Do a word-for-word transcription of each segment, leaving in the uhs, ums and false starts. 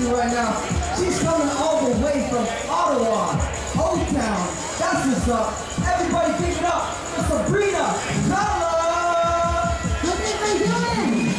to right now. She's coming all the way from Ottawa, O-Town. That's what's up. Everybody give it up for Sabrina Fowler. How's everybody doing?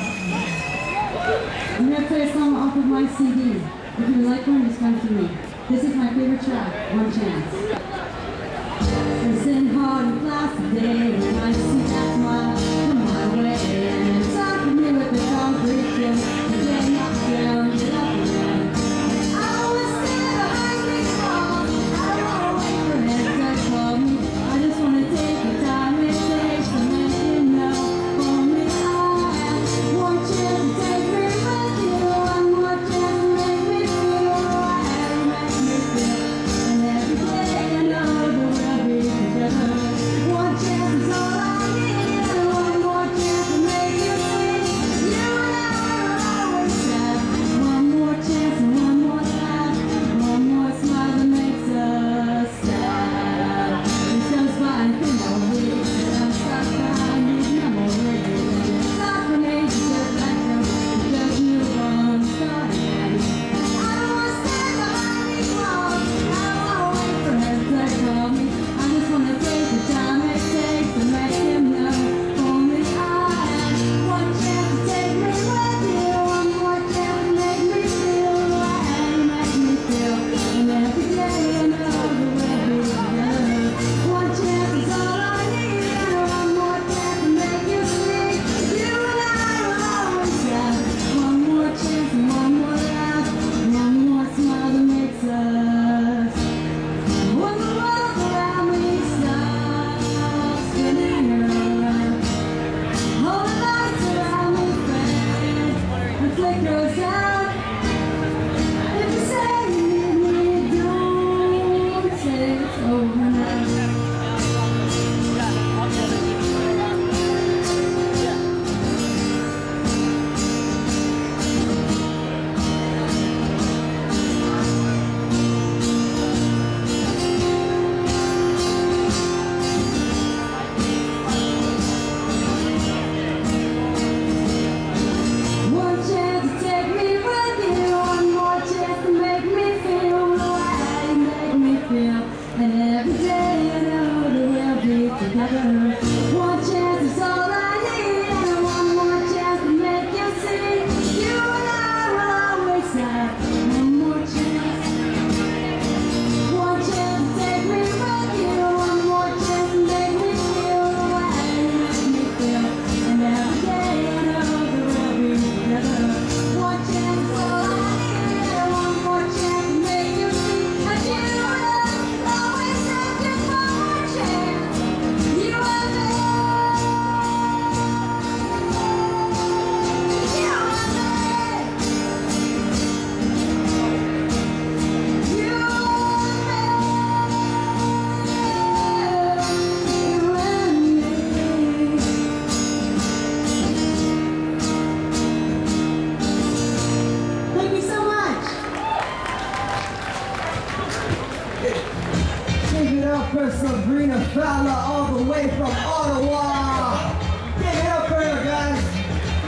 I'm going to play a song off of my C D. If you like one, just come to me. This is my favorite track, One Chance. Listen hard in class today, when I see that smile come my way, and it's time for me with the concrete gym, and get knocked down, get up again. I always stand behind these walls, I don't want to wait for heads that call me, I just want to take the time it takes to make you know, only I have one chance to take me with you, one more chance to make me feel right, and make me feel, and every day I know that we'll be together. One chance is all I need, and one more chance to make you see. You and I will always have one more chance and one more laugh, one more smile that makes us sad. It goes by and think I'll wait till I'm stuck behind these memories. It's not for me to get back up, just move on, start again. I don't want to stand behind these walls, I don't want to wait for heads that call me. I just want to take the time it takes to make him know, only I have one chance to take me with you, one more chance to make me feel right, and make me feel, and every day I know that we'll be together. One chance is all I need, and one more chance to make you see. You and I will always have one more chance and one more laugh, one more smile that makes us. When the world around me stops spinning around, all the lights around me fade and flickers out. If you say you need me, don't say it's over now. One chance to take me with you, one more chance to make me feel right, make me feel, and every day I know that we'll be together. One chance is all I need, and one more chance to make you see. You and I will always have one more chance. One chance to take me with you, one more chance to make me feel right, make me feel, and every day I know that we'll be together. One chance is all I need, and one more chance to make you see. And you and I always have just one more chance. You and me. You and me. You and me. You and me. Thank you so much. Give it up for Sabrina Fowler all the way from